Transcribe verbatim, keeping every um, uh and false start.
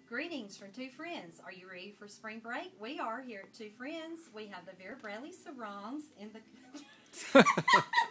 Greetings from two friends. Are you ready for spring break? We are here at Two Friends. We have the Vera Bradley Sarongs in the...